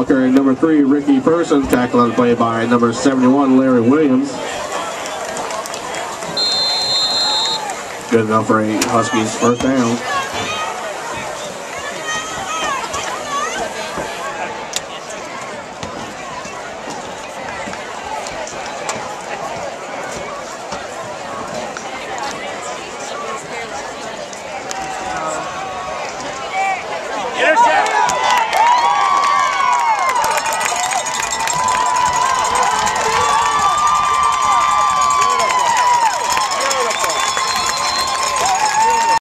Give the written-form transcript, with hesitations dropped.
Ball carrying number 3, Ricky Person. Tackle on the play by number 71, Larry Williams. Good enough for a Huskies first down.